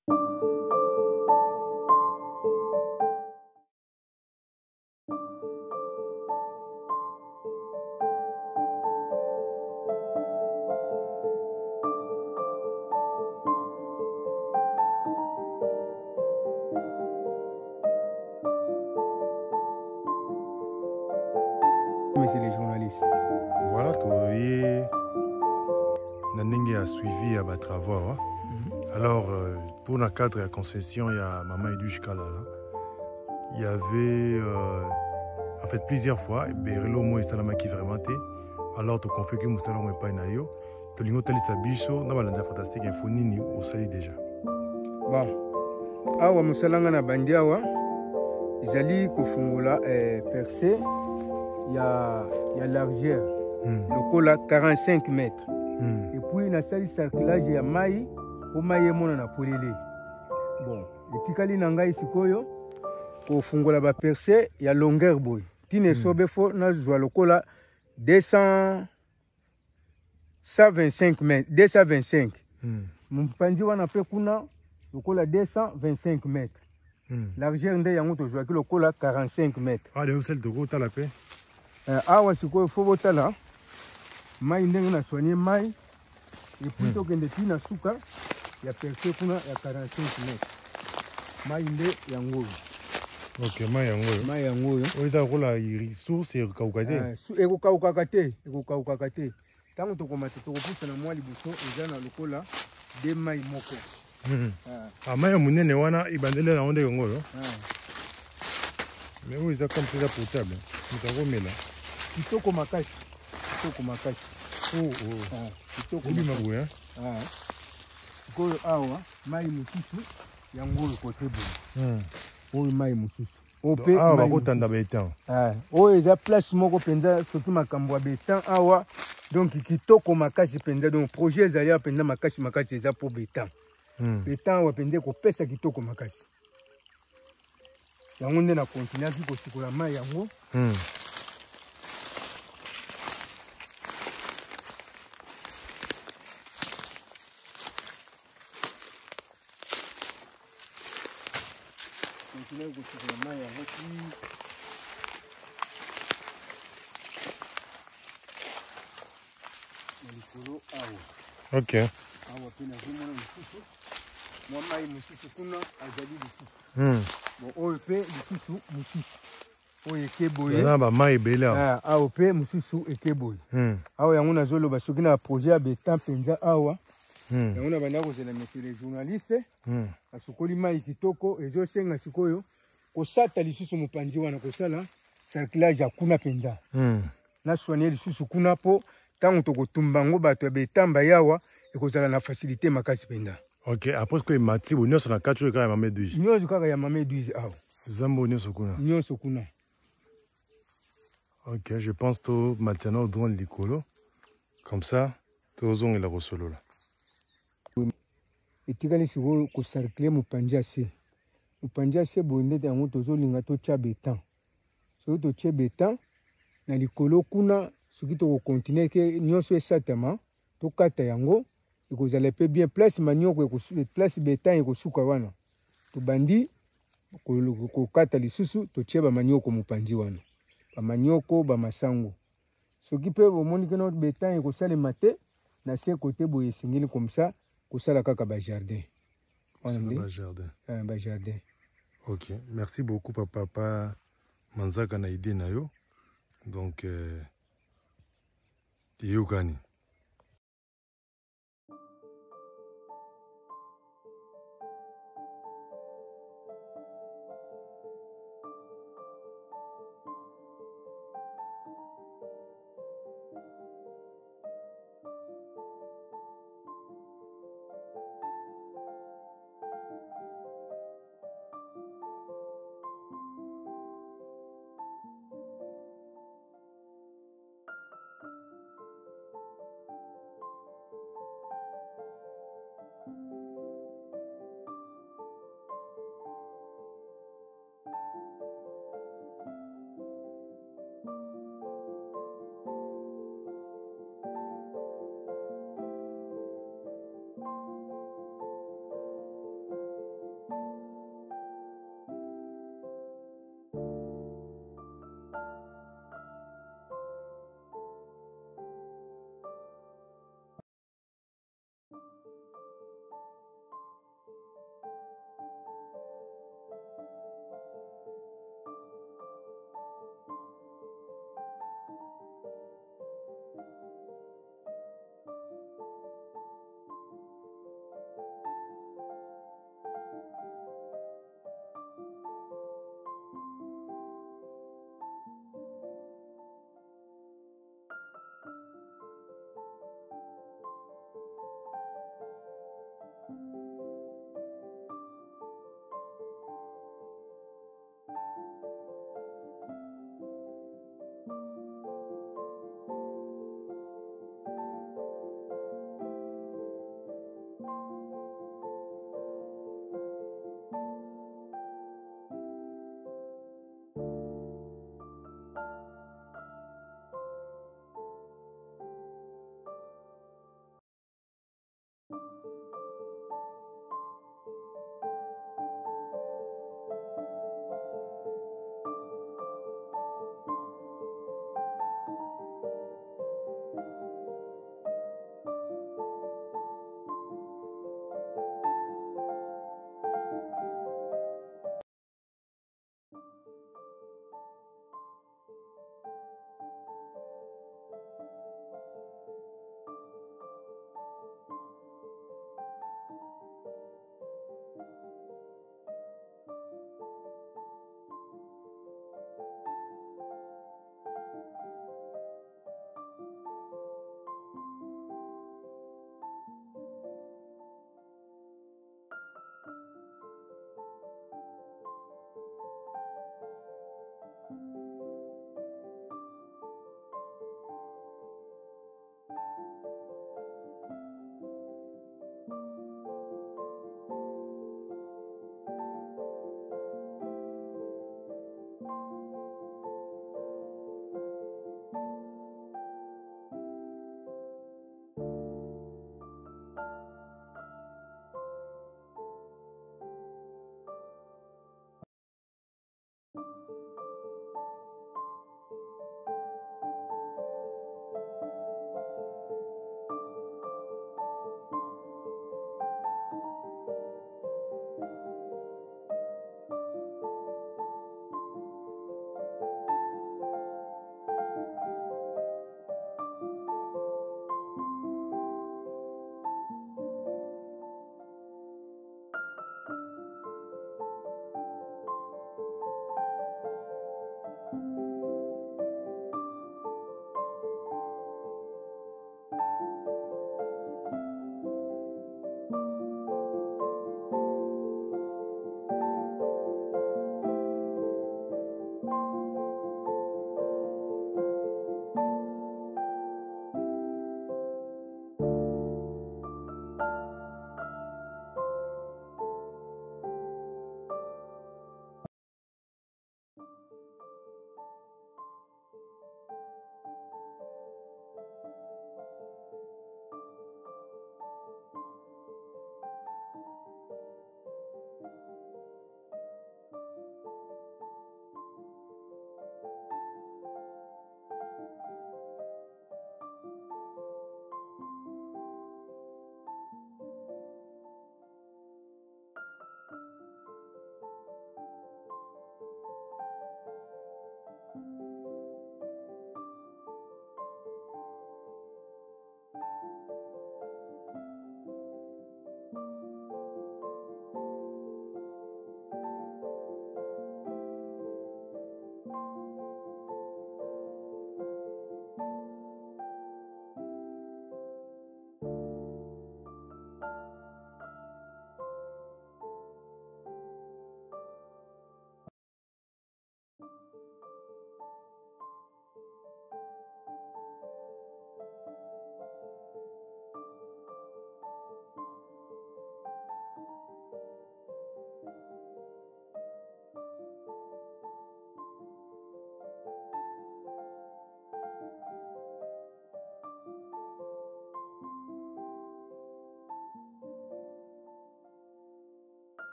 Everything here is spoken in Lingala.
Monsieur les journalistes. Voilà, tu voyez, Nanenge a suivi à travaux. Hein? Alors, pour le cadre de la concession, il y a Maman Edouche Kala. Il y avait, en fait, plusieurs fois, Berelo Mo et Salama qui vraiment été. Alors, tu confie que Moussalama n'est pas naïo. Tu l'as dit, tu as dit, tu as fantastique info, nini, au sali déjà. Bon, awa Moussalanga na bandi awa, izali kufungula percé. Il y a largeur, le col à 45 mètres. Et puis, il y a un cerclage de maï pour maïe mon na polélé. Bon, le tikali nanga ici koyo, pour fungola ba percé, il y a longueur boy. Tine sobe fo na joua le col à 125 mètres, 225. Mon pandi wana pe kuna le col à 225 mètres. Largeur nde yango to joua le col à 45 mètres. Ah, le sel de gros t'as la paix. Awa sikoyo fo botala mai ndenge na soigner mai et puis tokende ti na suka ya percé kuna ya 45 mètres mai nde yango. Ok, mai yango yo oza kola source ekauka te ekokauka te ntango tokomata tokopusa na mwa liboso eza na lokola de mai moko. Mai ya monene wana ebandele na onde yango yo mais oyo eza comme ça potable mutakomela kitoko makasi kitoko mabuya sikoyo awa mai mosusu yango oyo kote boye oyo mai mosusu awa bakotanda betan oyo eza place moko mpenza soki makambo ya betan awa donc kitoko makasi mpenza donc projet ezali awa mpenza makasi eza po betan betan awa mpenza ekopesa kitoko makasi yango nde na kontinaki kosikola mai yango continue kosikola mai yango ti na likolo awa. Ok. Awa pe nazomona lisusu mwa mai mosusu kuna azali lisusu. Bon, oyo pe lisusu mosusu oyo eke boye na bamai ebele awa pe mosusu eke boye awa yango nazoloba soki na projet ya betan mpenza awa yango na banda kozela monsieur les journalistes asukoli mai kitoko ezosenga sikoyo kosata lisusu mopanzi wana kosala cerclage ya kuna mpenza na soigner lisusu kuna po ntango tokotumba yango bato ya betamba yawa ekozala na facilité makasi mpenza. Ok, après que mati bo nyonso na kati oyo kaka ya mame douze. Nyonso kaka ya mame douze awa. Zambo nyonso kuna. Nyonso kuna. Ok, je pense to maintenant au drone likolo. Comme ça, to zong la kosolo la. Etikali siko ko cercler mopanzi ase. Mopanzi ase bo ndete yango tozolinga to tia betan. So to tia betan na likolo kuna soki to continuer ke nyonso esatama to kata yango. Ekozala pe bien place manioko place betan ekosuka wana tobandi kokata lisusu totie bamanioko mopanzi wana bamanioko bamasango soki pe bomoni ke no betan ekosalema te na se kote boye esengeli comme ça kosala kaka bajardin wana nde bajardin. Ok, merci beaucoup papa Manzaka na idée na yo donc tiyokani.